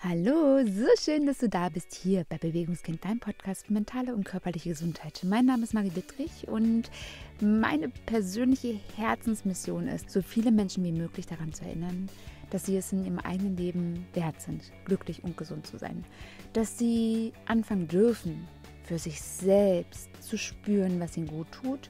Hallo, so schön, dass du da bist hier bei Bewegungskind, dein Podcast für mentale und körperliche Gesundheit. Mein Name ist Marie Dittrich und meine persönliche Herzensmission ist, so viele Menschen wie möglich daran zu erinnern, dass sie es in ihrem eigenen Leben wert sind, glücklich und gesund zu sein. Dass sie anfangen dürfen, für sich selbst zu spüren, was ihnen gut tut,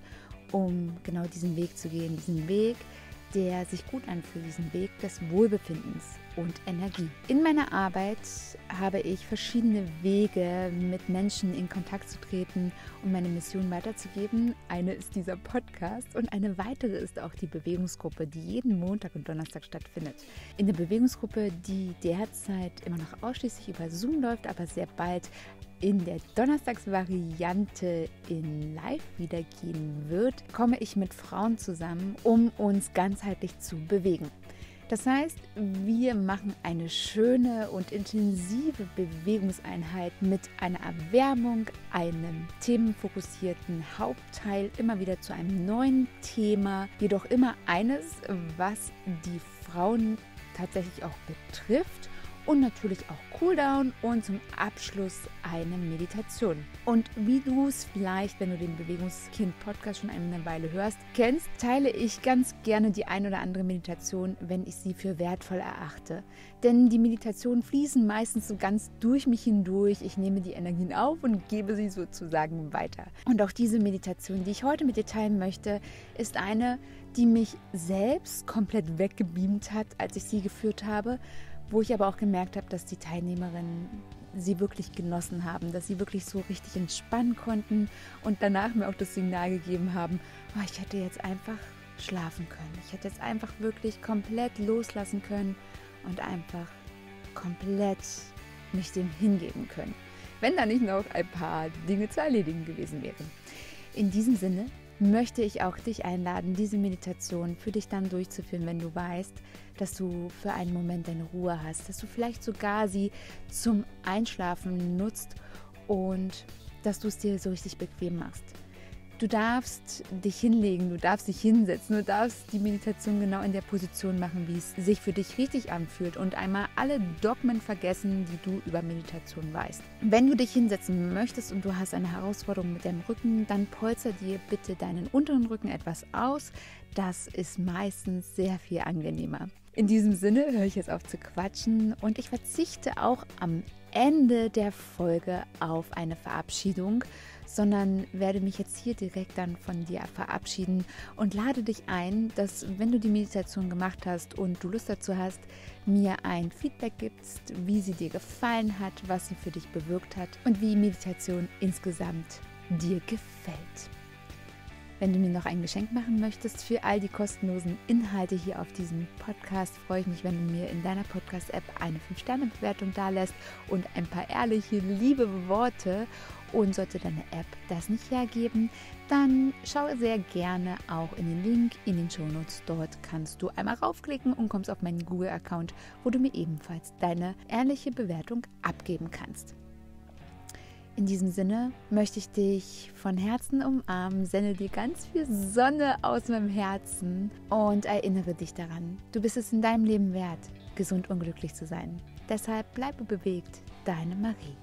um genau diesen Weg zu gehen, diesen Weg, der sich gut anfühlt, diesen Weg des Wohlbefindens und Energie. In meiner Arbeit habe ich verschiedene Wege, mit Menschen in Kontakt zu treten, um meine Mission weiterzugeben. Eine ist dieser Podcast und eine weitere ist auch die Bewegungsgruppe, die jeden Montag und Donnerstag stattfindet. In der Bewegungsgruppe, die derzeit immer noch ausschließlich über Zoom läuft, aber sehr bald in der Donnerstagsvariante in Live wiedergehen wird, komme ich mit Frauen zusammen, um uns ganzheitlich zu bewegen. Das heißt, wir machen eine schöne und intensive Bewegungseinheit mit einer Erwärmung, einem themenfokussierten Hauptteil, immer wieder zu einem neuen Thema, jedoch immer eines, was die Frauen tatsächlich auch betrifft. Und natürlich auch Cooldown und zum Abschluss eine Meditation. Und wie du es vielleicht, wenn du den Bewegungskind-Podcast schon eine Weile hörst, kennst, teile ich ganz gerne die ein oder andere Meditation, wenn ich sie für wertvoll erachte. Denn die Meditationen fließen meistens so ganz durch mich hindurch. Ich nehme die Energien auf und gebe sie sozusagen weiter. Und auch diese Meditation, die ich heute mit dir teilen möchte, ist eine, die mich selbst komplett weggebeamt hat, als ich sie geführt habe, wo ich aber auch gemerkt habe, dass die Teilnehmerinnen sie wirklich genossen haben, dass sie wirklich so richtig entspannen konnten und danach mir auch das Signal gegeben haben, oh, ich hätte jetzt einfach schlafen können. Ich hätte jetzt einfach wirklich komplett loslassen können und einfach komplett mich dem hingeben können, wenn da nicht noch ein paar Dinge zu erledigen gewesen wären. In diesem Sinne möchte ich auch dich einladen, diese Meditation für dich dann durchzuführen, wenn du weißt, dass du für einen Moment deine Ruhe hast, dass du vielleicht sogar sie zum Einschlafen nutzt und dass du es dir so richtig bequem machst. Du darfst dich hinlegen, du darfst dich hinsetzen, du darfst die Meditation genau in der Position machen, wie es sich für dich richtig anfühlt und einmal alle Dogmen vergessen, die du über Meditation weißt. Wenn du dich hinsetzen möchtest und du hast eine Herausforderung mit deinem Rücken, dann polster dir bitte deinen unteren Rücken etwas aus. Das ist meistens sehr viel angenehmer. In diesem Sinne höre ich jetzt auf zu quatschen und ich verzichte auch am Ende der Folge auf eine Verabschiedung, sondern werde mich jetzt hier direkt dann von dir verabschieden und lade dich ein, dass, wenn du die Meditation gemacht hast und du Lust dazu hast, mir ein Feedback gibst, wie sie dir gefallen hat, was sie für dich bewirkt hat und wie die Meditation insgesamt dir gefällt. Wenn du mir noch ein Geschenk machen möchtest für all die kostenlosen Inhalte hier auf diesem Podcast, freue ich mich, wenn du mir in deiner Podcast-App eine 5-Sterne-Bewertung dalässt und ein paar ehrliche, liebe Worte. Und sollte deine App das nicht hergeben, dann schau sehr gerne auch in den Link in den Shownotes. Dort kannst du einmal raufklicken und kommst auf meinen Google-Account, wo du mir ebenfalls deine ehrliche Bewertung abgeben kannst. In diesem Sinne möchte ich dich von Herzen umarmen, sende dir ganz viel Sonne aus meinem Herzen und erinnere dich daran, du bist es in deinem Leben wert, gesund und glücklich zu sein. Deshalb bleibe bewegt, deine Marie.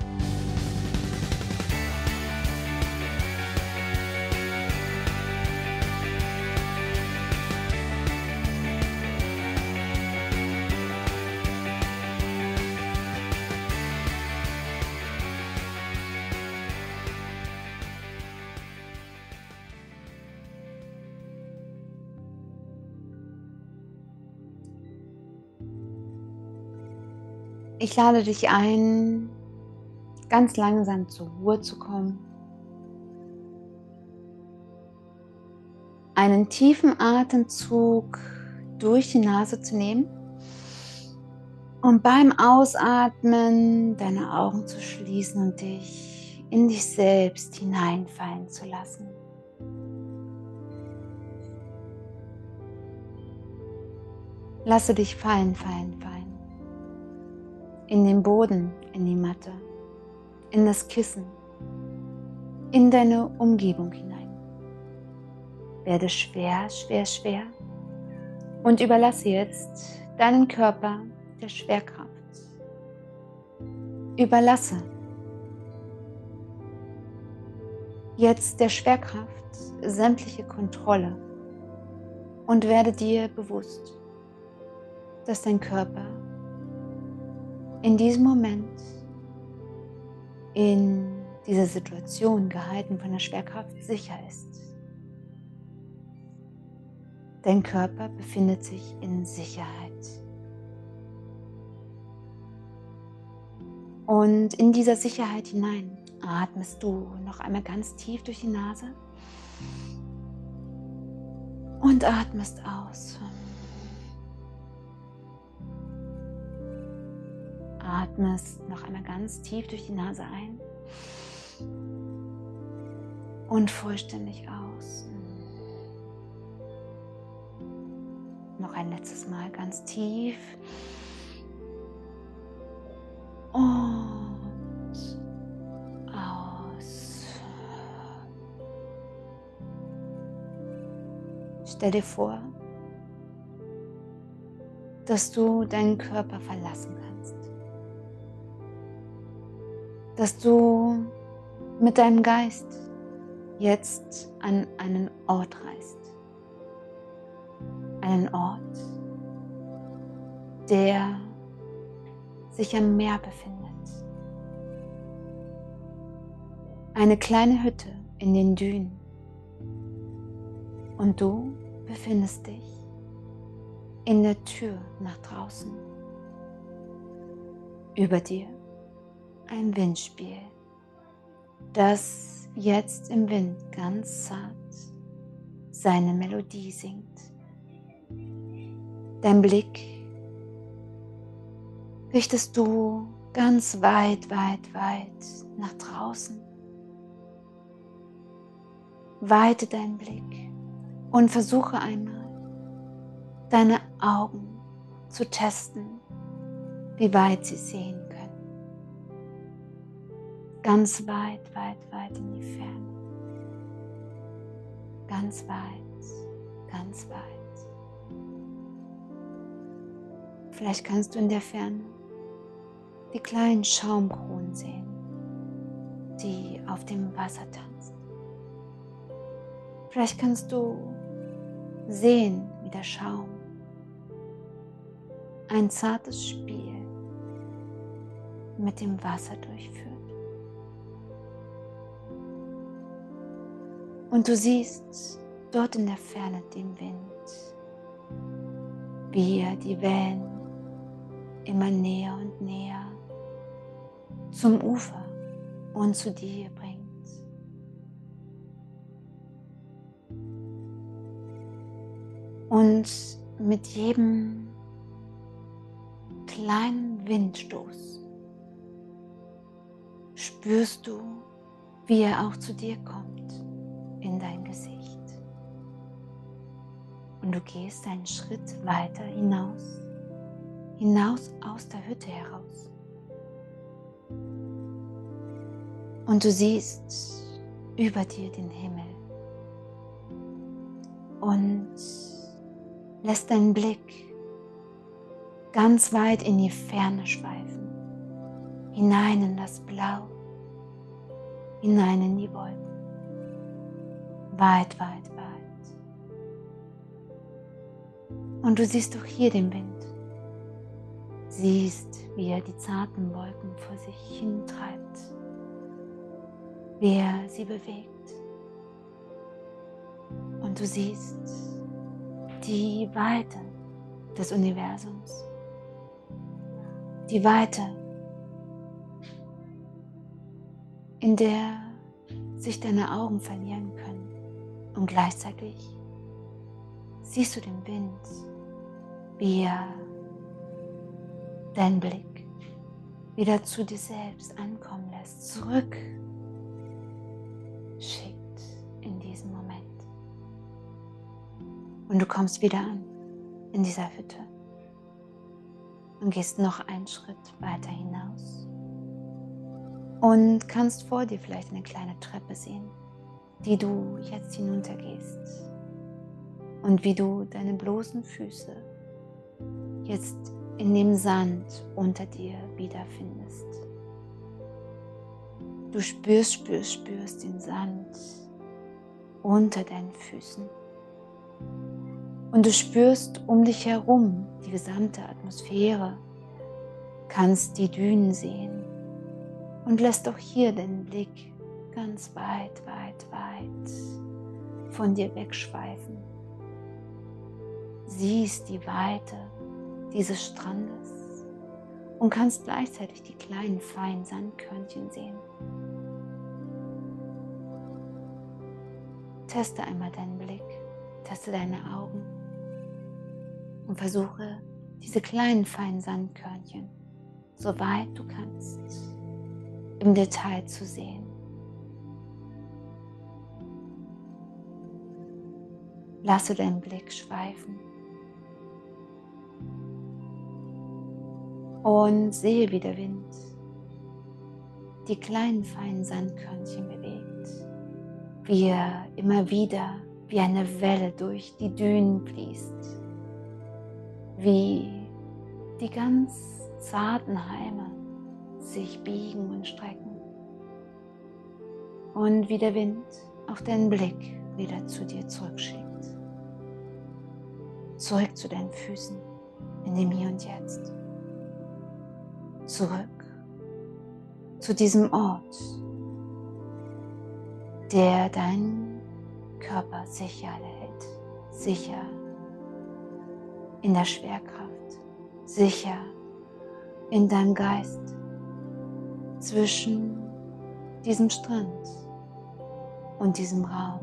Ich lade dich ein, ganz langsam zur Ruhe zu kommen. Einen tiefen Atemzug durch die Nase zu nehmen und beim Ausatmen deine Augen zu schließen und dich in dich selbst hineinfallen zu lassen. Lasse dich fallen. In den Boden, in die Matte, in das Kissen, in deine Umgebung hinein. Werde schwer und überlasse jetzt deinen Körper der Schwerkraft. Überlasse jetzt der Schwerkraft sämtliche Kontrolle und werde dir bewusst, dass dein Körper in diesem Moment, in dieser Situation, gehalten von der Schwerkraft, sicher ist. Dein Körper befindet sich in Sicherheit. Und in dieser Sicherheit hinein atmest du noch einmal ganz tief durch die Nase und atmest aus. Atmest noch einmal ganz tief durch die Nase ein und vollständig aus. Noch ein letztes Mal ganz tief und aus. Stell dir vor, dass du deinen Körper verlassen kannst. Dass du mit deinem Geist jetzt an einen Ort reist. Einen Ort, der sich am Meer befindet. Eine kleine Hütte in den Dünen. Und du befindest dich in der Tür nach draußen. Über dir ein Windspiel, das jetzt im Wind ganz zart seine Melodie singt. Dein Blick richtest du ganz weit, weit, weit nach draußen. Weite deinen Blick und versuche einmal, deine Augen zu testen, wie weit sie sehen können. Ganz weit, weit, weit in die Ferne. Ganz weit, ganz weit. Vielleicht kannst du in der Ferne die kleinen Schaumkronen sehen, die auf dem Wasser tanzen. Vielleicht kannst du sehen, wie der Schaum ein zartes Spiel mit dem Wasser durchführt. Und du siehst dort in der Ferne den Wind, wie er die Wellen immer näher und näher zum Ufer und zu dir bringt. Und mit jedem kleinen Windstoß spürst du, wie er auch zu dir kommt in dein Gesicht. Und du gehst einen Schritt weiter hinaus aus der Hütte heraus. Und du siehst über dir den Himmel und lässt deinen Blick ganz weit in die Ferne schweifen, hinein in das Blau, hinein in die Wolken, weit, weit, weit. Und du siehst auch hier den Wind, siehst, wie er die zarten Wolken vor sich hintreibt, wie er sie bewegt. Und du siehst die Weite des Universums, die Weite, in der sich deine Augen verlieren können. Und gleichzeitig siehst du den Wind, wie er deinen Blick wieder zu dir selbst ankommen lässt, zurück schickt in diesem Moment. Und du kommst wieder an in dieser Hütte und gehst noch einen Schritt weiter hinaus und kannst vor dir vielleicht eine kleine Treppe sehen, die du jetzt hinuntergehst und wie du deine bloßen Füße jetzt in dem Sand unter dir wiederfindest. Du spürst den Sand unter deinen Füßen. Und du spürst um dich herum die gesamte Atmosphäre, kannst die Dünen sehen und lässt auch hier den Blick ganz weit von dir wegschweifen. Siehst die Weite dieses Strandes und kannst gleichzeitig die kleinen feinen Sandkörnchen sehen. Teste einmal deinen Blick, teste deine Augen und versuche diese kleinen feinen Sandkörnchen, soweit du kannst, im Detail zu sehen. Lasse deinen Blick schweifen und sehe, wie der Wind die kleinen feinen Sandkörnchen bewegt, wie er immer wieder wie eine Welle durch die Dünen fließt, wie die ganz zarten Halme sich biegen und strecken und wie der Wind auch deinen Blick wieder zu dir zurückschickt. Zurück zu deinen Füßen in dem Hier und Jetzt. Zurück zu diesem Ort, der deinen Körper sicher hält, sicher in der Schwerkraft, sicher in deinem Geist, zwischen diesem Strand und diesem Raum.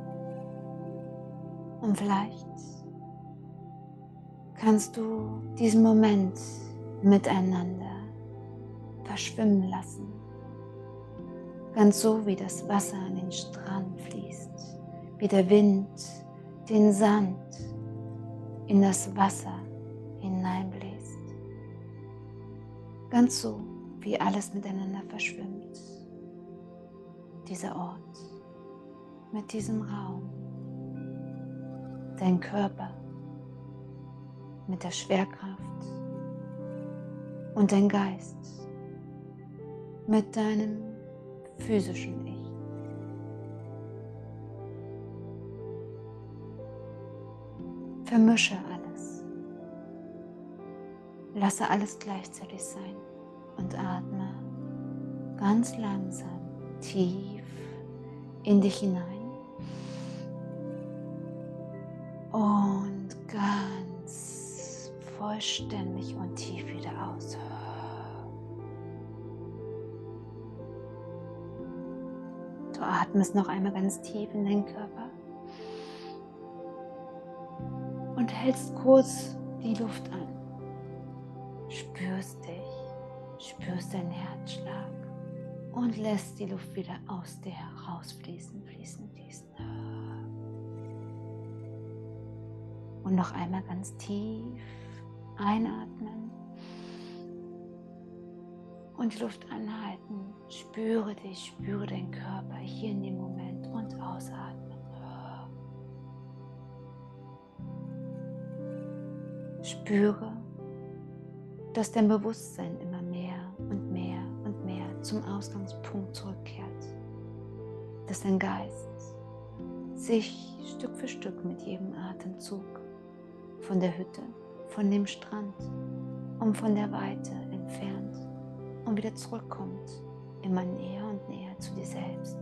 Und vielleicht kannst du diesen Moment miteinander verschwimmen lassen. Ganz so wie das Wasser an den Strand fließt, wie der Wind den Sand in das Wasser hineinbläst. Ganz so wie alles miteinander verschwimmt. Dieser Ort mit diesem Raum, dein Körper mit der Schwerkraft und dein Geist mit deinem physischen Ich. Vermische alles. Lasse alles gleichzeitig sein und atme ganz langsam tief in dich hinein und ganz vollständig und tief wieder aus. Du atmest noch einmal ganz tief in deinen Körper und hältst kurz die Luft an. Spürst dich, spürst deinen Herzschlag und lässt die Luft wieder aus dir herausfließen, fließen. Und noch einmal ganz tief einatmen und die Luft anhalten. Spüre dich, spüre deinen Körper hier in dem Moment und ausatmen. Spüre, dass dein Bewusstsein immer mehr und mehr und mehr zum Ausgangspunkt zurückkehrt. Dass dein Geist sich Stück für Stück mit jedem Atemzug von der Hütte, von dem Strand und von der Weite entfernt und wieder zurückkommt, immer näher und näher zu dir selbst.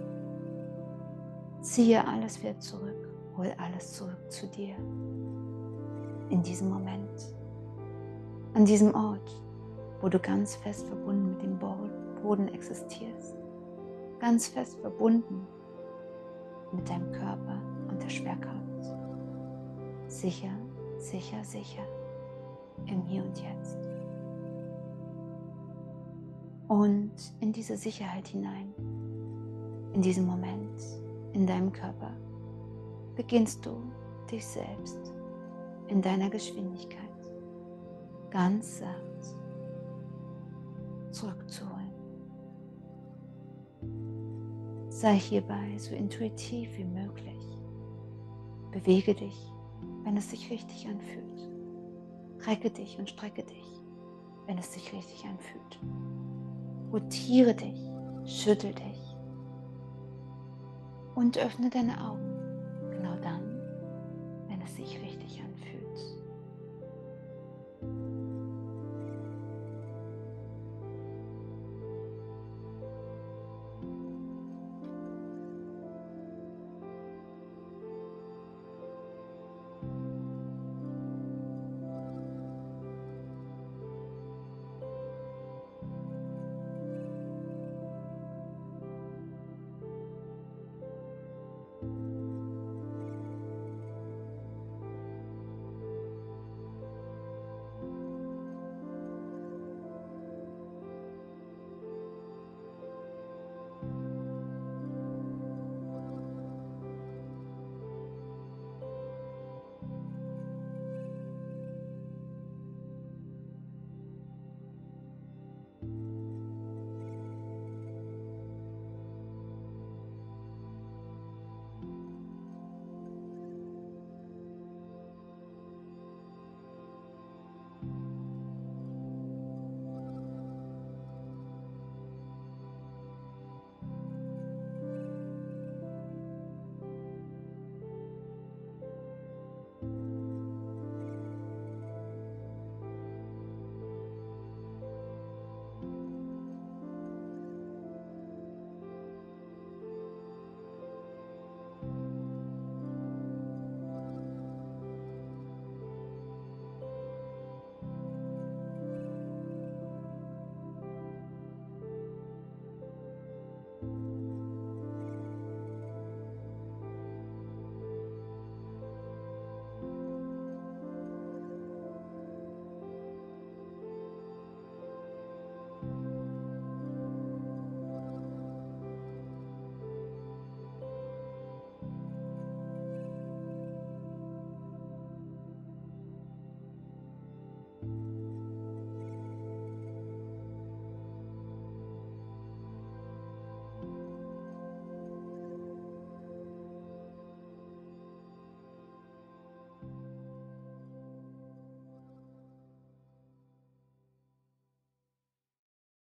Ziehe alles wieder zurück, hol alles zurück zu dir. In diesem Moment, an diesem Ort, wo du ganz fest verbunden mit dem Boden existierst, ganz fest verbunden mit deinem Körper und der Schwerkraft. Sicher, sicher, sicher im Hier und Jetzt. Und in diese Sicherheit hinein, in diesem Moment, in deinem Körper, beginnst du dich selbst in deiner Geschwindigkeit ganz sacht zurückzuholen. Sei hierbei so intuitiv wie möglich. Bewege dich, wenn es sich richtig anfühlt. Recke dich und strecke dich, wenn es sich richtig anfühlt. Rotiere dich, Schüttel dich und öffne deine Augen.